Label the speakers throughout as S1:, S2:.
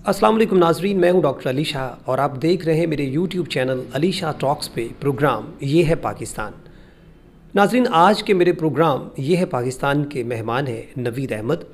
S1: अस्सलाम वालेकुम नाजरीन, मैं हूं डॉक्टर अली शाह और आप देख रहे हैं मेरे YouTube channel Ali Shah talks पे प्रोग्राम ये है पाकिस्तान। नाजरीन, आज के मेरे प्रोग्राम ये है पाकिस्तान के मेहमान हैं नवीद अहमद।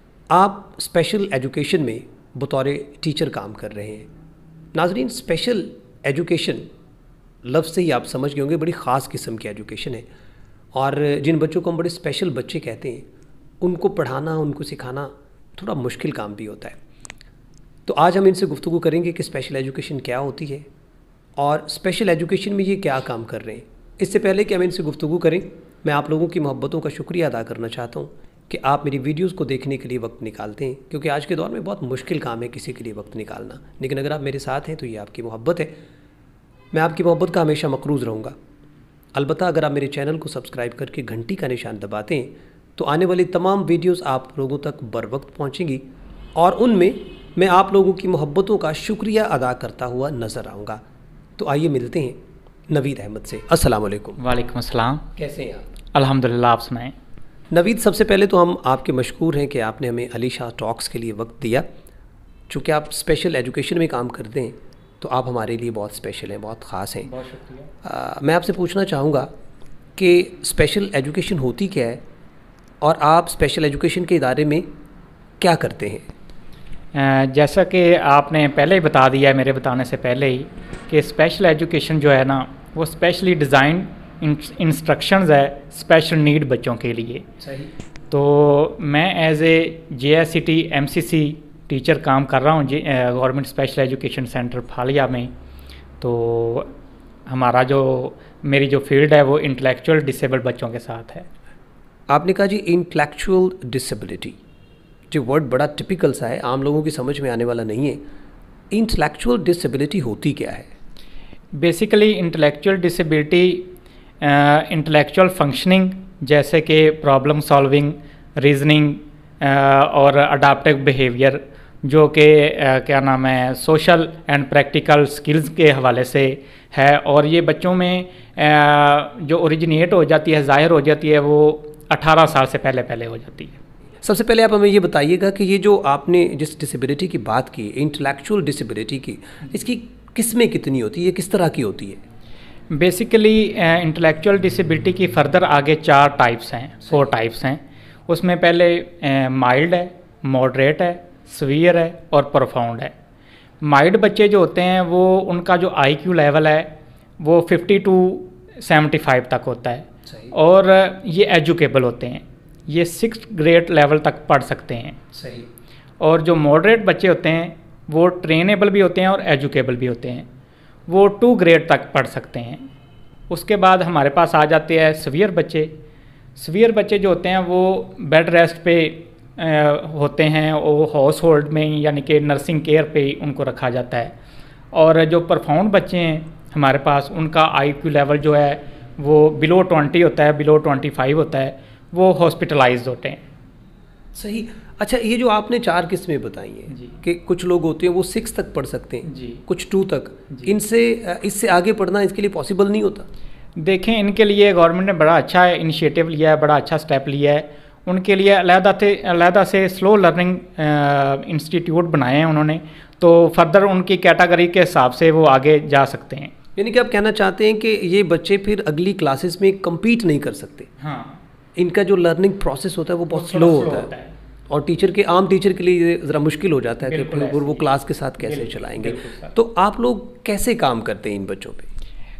S1: आप स्पेशल एजुकेशन में बतौर टीचर काम कर रहे हैं। नाजरीन, स्पेशल एजुकेशन लफ्ज़ से ही आप समझ गए होंगे, बड़ी ख़ास किस्म की एजुकेशन है और जिन बच्चों को हम बड़े स्पेशल बच्चे कहते हैं उनको पढ़ाना, उनको सिखाना थोड़ा मुश्किल काम भी होता है। तो आज हम इनसे गुफ्तगू करेंगे कि स्पेशल एजुकेशन क्या होती है और स्पेशल एजुकेशन में ये क्या काम कर रहे हैं। इससे पहले कि हम इनसे गुफ्तगू करें, मैं आप लोगों की मोहब्बतों का शुक्रिया अदा करना चाहता हूँ कि आप मेरी वीडियोस को देखने के लिए वक्त निकालते हैं, क्योंकि आज के दौर में बहुत मुश्किल काम है किसी के लिए वक्त निकालना। लेकिन अगर आप मेरे साथ हैं तो ये आपकी मोहब्बत है। मैं आपकी मोहब्बत का हमेशा मकरूज़ रहूँगा। अलबत्ता अगर आप मेरे चैनल को सब्सक्राइब करके घंटी का निशान दबाते हैं तो आने वाली तमाम वीडियोज़ आप लोगों तक बर वक्त पहुँचेंगी और उनमें मैं आप लोगों की मोहब्बतों का शुक्रिया अदा करता हुआ नज़र आऊँगा। तो आइए मिलते हैं नवीद अहमद से। अस्सलाम वालेकुम।
S2: वालेकुम अस्सलाम।
S1: कैसे हैं आप?
S2: अल्हम्दुलिल्लाह, आप सुनाएं।
S1: नवीद, सबसे पहले तो हम आपके मशकूर हैं कि आपने हमें अली शाह टॉक्स के लिए वक्त दिया। चूँकि आप स्पेशल एजुकेशन में काम करते हैं तो आप हमारे लिए बहुत स्पेशल हैं, बहुत ख़ास हैं।
S2: बहुत शुक्रिया।
S1: मैं आपसे पूछना चाहूँगा कि स्पेशल एजुकेशन होती क्या है और आप स्पेशल एजुकेशन के इदारे में क्या करते हैं?
S2: जैसा कि आपने पहले ही बता दिया है, मेरे बताने से पहले ही, कि स्पेशल एजुकेशन जो है ना, वो स्पेशली डिज़ाइन इंस्ट्रक्शंस है स्पेशल नीड बच्चों के लिए।
S1: सही।
S2: तो मैं as a JSCT MCC teacher काम कर रहा हूँ गवर्नमेंट स्पेशल एजुकेशन सेंटर फालिया में। तो हमारा मेरी जो फील्ड है वो इंटेलेक्चुअल डिसेबल्ड बच्चों के साथ है।
S1: आपने कहा जी इंटेलेक्चुअल डिसेबिलिटी, जो वर्ड बड़ा टिपिकल सा है, आम लोगों की समझ में आने वाला नहीं है। इंटेलेक्चुअल डिसेबिलिटी होती क्या है?
S2: Basically intellectual disability intellectual functioning, जैसे कि प्रॉब्लम सॉल्विंग, रीजनिंग और अडाप्टिव बिहेवियर, जो कि क्या नाम है, सोशल एंड प्रैक्टिकल स्किल्स के हवाले से है। और ये बच्चों में जो ओरिजिनेट हो जाती है, ज़ाहिर हो जाती है, वो 18 साल से पहले हो जाती है।
S1: सबसे पहले आप हमें ये बताइएगा कि ये जो आपने जिस डिसेबिलिटी की बात की, इंटेलेक्चुअल डिसेबिलिटी की, इसकी किस्में कितनी होती है, किस तरह की होती है?
S2: बेसिकली इंटेलेक्चुअल डिसेबिलिटी की फर्दर आगे 4 टाइप्स हैं, 4 टाइप्स हैं। उसमें पहले माइल्ड है, मॉडरेट है, सीवियर है और प्रोफाउंड है। माइल्ड बच्चे जो होते हैं वो उनका जो IQ लेवल है वो 50 to 75 तक होता है और ये एजुकेबल होते हैं, ये 6th ग्रेड लेवल तक पढ़ सकते हैं।
S1: सही।
S2: और जो मॉडरेट बच्चे होते हैं वो ट्रेनेबल भी होते हैं और एजुकेबल भी होते हैं, वो 2 ग्रेड तक पढ़ सकते हैं। उसके बाद हमारे पास आ जाते हैं सीवियर बच्चे। सीवियर बच्चे जो होते हैं वो बेड रेस्ट पे होते हैं, वो हाउस होल्ड में यानी कि नर्सिंग केयर पे उनको रखा जाता है। और जो प्रोफाउंड बच्चे हैं हमारे पास, उनका IQ लेवल जो है वो बिलो 20 होता है, बिलो 25 होता है, वो हॉस्पिटलाइज्ड होते हैं।
S1: सही। अच्छा, ये जो आपने 4 किस्में बताई हैं कि कुछ लोग होते हैं वो 6 तक पढ़ सकते हैं
S2: जी,
S1: कुछ 2 तक, इससे आगे पढ़ना इसके लिए पॉसिबल नहीं होता?
S2: देखें, इनके लिए गवर्नमेंट ने बड़ा अच्छा इनिशिएटिव लिया है, बड़ा अच्छा स्टेप लिया है। उनके लिए अलहदा से स्लो लर्निंग इंस्टीट्यूट बनाए हैं उन्होंने, तो फर्दर उनकी कैटेगरी के हिसाब से वो आगे जा सकते हैं।
S1: यानी कि आप कहना चाहते हैं कि ये बच्चे फिर अगली क्लासेस में कम्पीट नहीं कर सकते?
S2: हाँ।
S1: इनका जो लर्निंग प्रोसेस होता है वो बहुत स्लो होता है और आम टीचर के लिए ज़रा मुश्किल हो जाता है कि फिर वो क्लास के साथ कैसे चलाएंगे। तो आप लोग कैसे काम करते हैं इन बच्चों पे?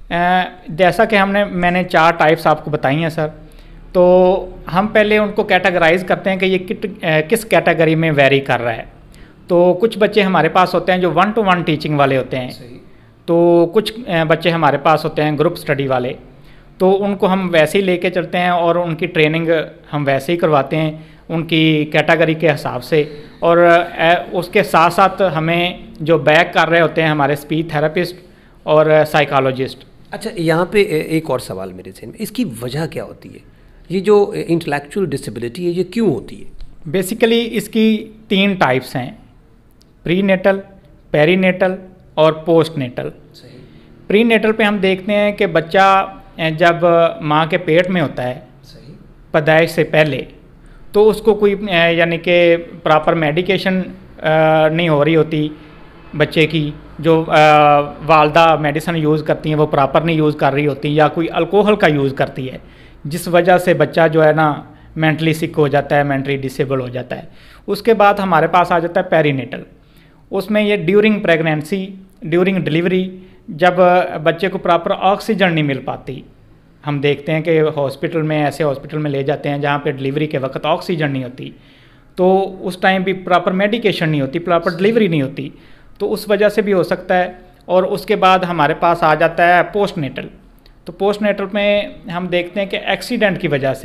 S2: जैसा कि मैंने 4 टाइप्स आपको बताई हैं सर। तो हम पहले उनको कैटेगराइज करते हैं कि ये किस कैटेगरी में वेरी कर रहा है। तो कुछ बच्चे हमारे पास होते हैं जो 1-to-1 टीचिंग वाले होते हैं।
S1: सही।
S2: तो कुछ बच्चे हमारे पास होते हैं ग्रुप स्टडी वाले, तो उनको हम वैसे ही लेके चलते हैं और उनकी ट्रेनिंग हम वैसे ही करवाते हैं उनकी कैटेगरी के हिसाब से। और उसके साथ साथ हमें जो बैक कर रहे होते हैं हमारे स्पीच थेरेपिस्ट और साइकोलॉजिस्ट।
S1: अच्छा, यहाँ पे एक और सवाल मेरे ज़हन में, इसकी वजह क्या होती है? ये जो इंटेलेक्चुअल डिसेबिलिटी है ये क्यों होती है? बेसिकली
S2: इसकी 3 टाइप्स हैं, प्री नेटल, पेरीनेटल और पोस्ट नेटल। प्री नेटल पे हम देखते हैं कि बच्चा जब माँ के पेट में होता है पैदाइश से पहले, तो उसको कोई यानी कि प्रॉपर मेडिकेशन नहीं हो रही होती बच्चे की, जो वालदा मेडिसिन यूज़ करती हैं वो प्रॉपर नहीं यूज़ कर रही होती, या कोई अल्कोहल का यूज़ करती है, जिस वजह से बच्चा जो है ना मेंटली सिक हो जाता है, मेंटली डिसेबल हो जाता है। उसके बाद हमारे पास आ जाता है पेरीनेटल। उसमें ये ड्यूरिंग प्रेगनेंसी, ड्यूरिंग डिलीवरी, जब बच्चे को प्रॉपर ऑक्सीजन नहीं मिल पाती, हम देखते हैं कि हॉस्पिटल में, ऐसे हॉस्पिटल में ले जाते हैं जहाँ पे डिलीवरी के वक्त ऑक्सीजन नहीं होती, तो उस टाइम भी प्रॉपर मेडिकेशन नहीं होती, प्रॉपर डिलीवरी नहीं होती, तो उस वजह से भी हो सकता है। और उसके बाद हमारे पास आ जाता है पोस्टनेटल। तो पोस्टनेटल में हम देखते हैं कि एक्सीडेंट की वजह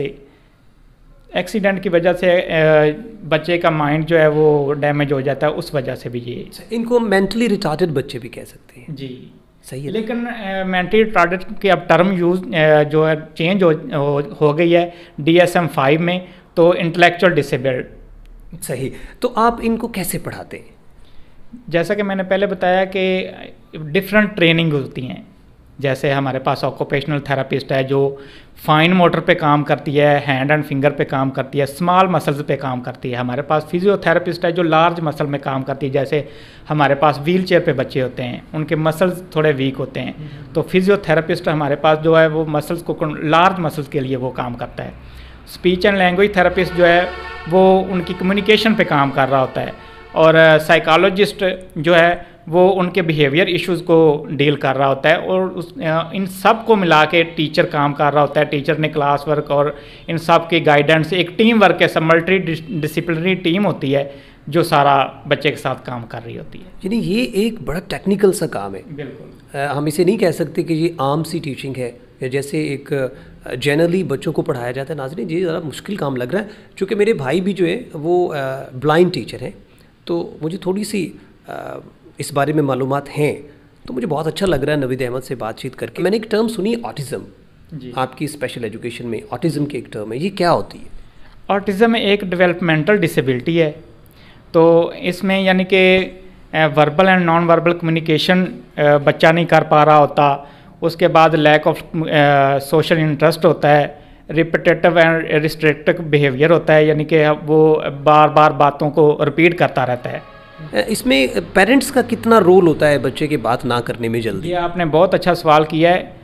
S2: से बच्चे का माइंड जो है वो डैमेज हो जाता है, उस वजह से भी ये।
S1: इनको मेंटली रिटार्डेड बच्चे भी कह सकते हैं।
S2: जी
S1: सही है।
S2: लेकिन मेंटली रिटार्डेड की अब टर्म यूज़ जो है चेंज हो गई है DSM-5 में, तो इंटेलेक्चुअल डिसेबल्ड।
S1: सही। तो आप इनको कैसे पढ़ाते हैं?
S2: जैसा कि मैंने पहले बताया कि डिफरेंट ट्रेनिंग होती हैं। जैसे हमारे पास ऑक्यूपेशनल थेरेपिस्ट है जो फाइन मोटर पे काम करती है, हैंड एंड फिंगर पे काम करती है, स्मॉल मसल्स पे काम करती है। हमारे पास फिजियोथेरेपिस्ट है जो लार्ज मसल में काम करती है। जैसे हमारे पास व्हील चेयर पे बच्चे होते हैं, उनके मसल्स थोड़े वीक होते हैं, तो फिजियोथेरेपिस्ट हमारे पास जो है वो मसल्स को, लार्ज मसल्स के लिए वो काम करता है। स्पीच एंड लैंग्वेज थेरेपिस्ट जो है वो उनकी कम्युनिकेशन पे काम कर रहा होता है। और साइकोलॉजिस्ट जो है वो उनके बिहेवियर इश्यूज़ को डील कर रहा होता है। और इन सब को मिला के टीचर काम कर रहा होता है। टीचर ने क्लास वर्क और इन सब की गाइडेंस, एक टीम वर्क है, सब मल्टी डिसिप्लिनरी टीम होती है जो सारा बच्चे के साथ काम कर रही होती है।
S1: यानी ये एक बड़ा टेक्निकल सा काम है।
S2: बिल्कुल।
S1: हम इसे नहीं कह सकते कि ये आम सी टीचिंग है, या जैसे एक जनरली बच्चों को पढ़ाया जाता है। नाज़रीन, ये ज़रा मुश्किल काम लग रहा है, क्योंकि मेरे भाई भी जो है वो ब्लाइंड टीचर हैं, तो मुझे थोड़ी सी इस बारे में मालूमात हैं। तो मुझे बहुत अच्छा लग रहा है नवीद अहमद से बातचीत करके। मैंने एक टर्म सुनी, ऑटिज़म। आपकी स्पेशल एजुकेशन में ऑटिज़म की एक टर्म है, ये क्या होती है?
S2: ऑटिज़म एक डेवलपमेंटल डिसेबिलिटी है। तो इसमें यानी कि verbal and non verbal communication बच्चा नहीं कर पा रहा होता। उसके बाद लैक ऑफ सोशल इंटरेस्ट होता है, रिपीटेटिव एंड रिस्ट्रिक्टिव बिहेवियर होता है, यानी कि वो बार बार बातों को रिपीट करता रहता है।
S1: इसमें पेरेंट्स का कितना रोल होता है बच्चे की बात ना करने में जल्दी?
S2: ये आपने बहुत अच्छा सवाल किया है।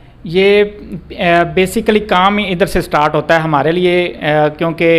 S2: ये बेसिकली काम ही इधर से स्टार्ट होता है हमारे लिए, क्योंकि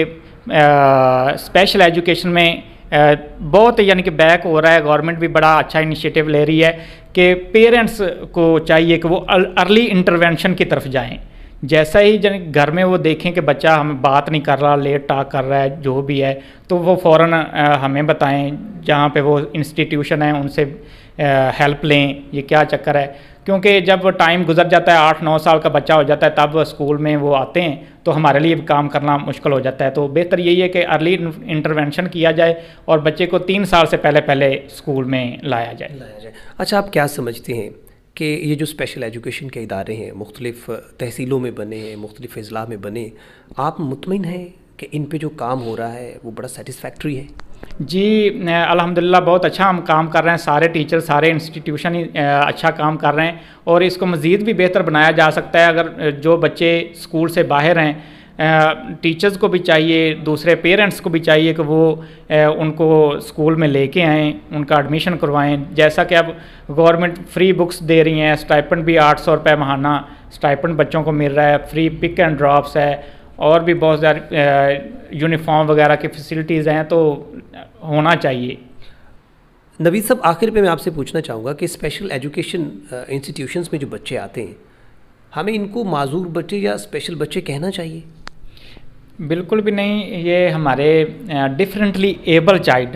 S2: स्पेशल एजुकेशन में बहुत यानी कि बैक हो रहा है। गवर्नमेंट भी बड़ा अच्छा इनिशिएटिव ले रही है कि पेरेंट्स को चाहिए कि वो अर्ली इंटरवेंशन की तरफ जाएं। जैसा ही घर में वो देखें कि बच्चा हमें बात नहीं कर रहा, लेट टॉक कर रहा है, जो भी है, तो वो फ़ौरन हमें बताएं, जहाँ पे वो इंस्टीट्यूशन है उनसे हेल्प लें। ये क्या चक्कर है, क्योंकि जब टाइम गुजर जाता है, 8-9 साल का बच्चा हो जाता है, तब स्कूल में वो आते हैं, तो हमारे लिए भी काम करना मुश्किल हो जाता है। तो बेहतर यही है कि अर्ली इंटरवेंशन किया जाए और बच्चे को 3 साल से पहले स्कूल में लाया जाए।
S1: अच्छा, आप क्या समझते हैं कि ये जो स्पेशल एजुकेशन के इदारे हैं, मुख्तलिफ़ तहसीलों में बने हैं, मुख्तलिफ़ अज़ला में बने, आप मुतमिन हैं कि इन पे जो काम हो रहा है वो बड़ा सेटिस्फैक्ट्री है?
S2: जी अल्हम्दुलिल्लाह, बहुत अच्छा हम काम कर रहे हैं। सारे टीचर, सारे इंस्टीट्यूशन अच्छा काम कर रहे हैं और इसको मज़ीद भी बेहतर बनाया जा सकता है। अगर जो बच्चे स्कूल से बाहर हैं, टीचर्स को भी चाहिए, दूसरे पेरेंट्स को भी चाहिए कि वो उनको स्कूल में लेके आएँ, उनका एडमिशन करवाएं। जैसा कि अब गवर्नमेंट फ्री बुक्स दे रही हैं, स्टाइपेंड भी 800 रुपये महाना स्टाइपेंड बच्चों को मिल रहा है, फ्री पिक एंड ड्रॉप्स है, और भी बहुत सारी यूनिफॉर्म वगैरह की फैसिलिटीज़ हैं, तो होना चाहिए।
S1: नवीद साहब, आखिर पे मैं आपसे पूछना चाहूँगा कि स्पेशल एजुकेशन इंस्टीट्यूशंस में जो बच्चे आते हैं, हमें इनको माजूर बच्चे या स्पेशल बच्चे कहना चाहिए?
S2: बिल्कुल भी नहीं, ये हमारे डिफरेंटली एबल चाइल्ड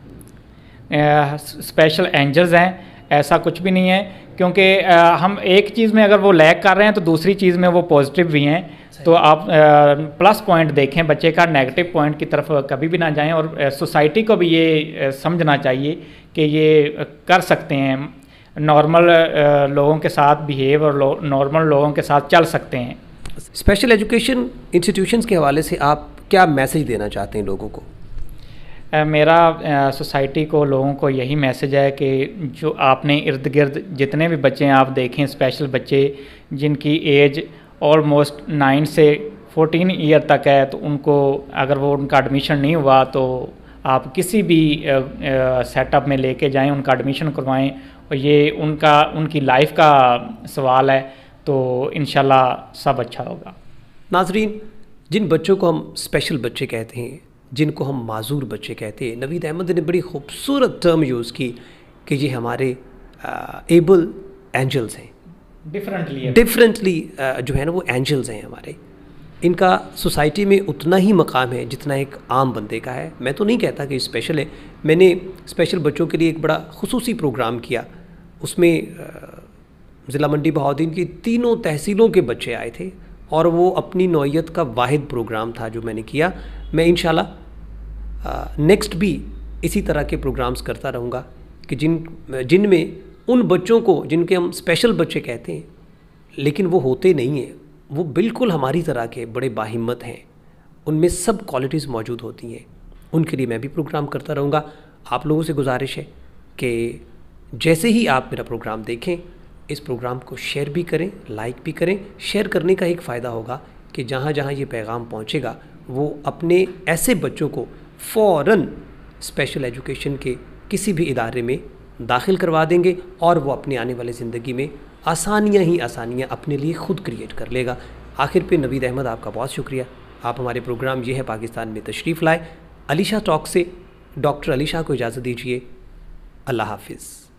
S2: हैं, स्पेशल एंजल्स हैं, ऐसा कुछ भी नहीं है। क्योंकि हम एक चीज़ में अगर वो लैग कर रहे हैं तो दूसरी चीज़ में वो पॉजिटिव भी हैं। तो आप प्लस पॉइंट देखें बच्चे का, नेगेटिव पॉइंट की तरफ कभी भी ना जाएं। और सोसाइटी को भी ये समझना चाहिए कि ये कर सकते हैं, नॉर्मल लोगों के साथ बिहेव और नॉर्मल लोगों के साथ चल सकते हैं।
S1: स्पेशल एजुकेशन इंस्टीट्यूशंस के हवाले से आप क्या मैसेज देना चाहते हैं लोगों को?
S2: मेरा सोसाइटी को, लोगों को यही मैसेज है कि जो आपने इर्द गिर्द जितने भी बच्चे हैं आप देखें, स्पेशल बच्चे जिनकी एज ऑलमोस्ट 9 से 14 ईयर तक है, तो उनको अगर वो उनका एडमिशन नहीं हुआ तो आप किसी भी सेटअप में लेके जाएं, उनका एडमिशन करवाएं, और ये उनकी लाइफ का सवाल है, तो इंशाल्लाह सब अच्छा होगा।
S1: नाजरीन, जिन बच्चों को हम स्पेशल बच्चे कहते हैं, जिनको हम माजूर बच्चे कहते हैं, नवीद अहमद ने बड़ी खूबसूरत टर्म यूज़ की कि ये हमारे एबल एंजल्स हैं, डिफरेंटली जो है ना वो एंजल्स हैं हमारे। इनका सोसाइटी में उतना ही मकाम है जितना एक आम बंदे का है। मैं तो नहीं कहता कि स्पेशल है, मैंने स्पेशल बच्चों के लिए एक बड़ा खुसूसी प्रोग्राम किया, उसमें ज़िला मंडी बहाउद्दीन की तीनों तहसीलों के बच्चे आए थे और वो अपनी नौइयत का वाहिद प्रोग्राम था जो मैंने किया। मैं इंशाल्लाह नेक्स्ट भी इसी तरह के प्रोग्राम्स करता रहूँगा कि जिनमें उन बच्चों को जिनके हम स्पेशल बच्चे कहते हैं लेकिन वो होते नहीं हैं, वो बिल्कुल हमारी तरह के बड़े बाहिम्मत हैं, उनमें सब क्वालिटीज़ मौजूद होती हैं, उनके लिए मैं भी प्रोग्राम करता रहूँगा। आप लोगों से गुजारिश है कि जैसे ही आप मेरा प्रोग्राम देखें, इस प्रोग्राम को शेयर भी करें, लाइक भी करें। शेयर करने का एक फ़ायदा होगा कि जहाँ जहाँ ये पैगाम पहुँचेगा वो अपने ऐसे बच्चों को फ़ौरन स्पेशल एजुकेशन के किसी भी इदारे में दाखिल करवा देंगे और वो अपनी आने वाली ज़िंदगी में आसानियाँ ही आसानियाँ अपने लिए ख़ुद क्रिएट कर लेगा। आखिर पे नवीद अहमद आपका बहुत शुक्रिया, आप हमारे प्रोग्राम ये है पाकिस्तान में तशरीफ़ लाए। अली शाह टॉक से डॉक्टर अली शाह को इजाज़त दीजिए। अल्लाह हाफिज़।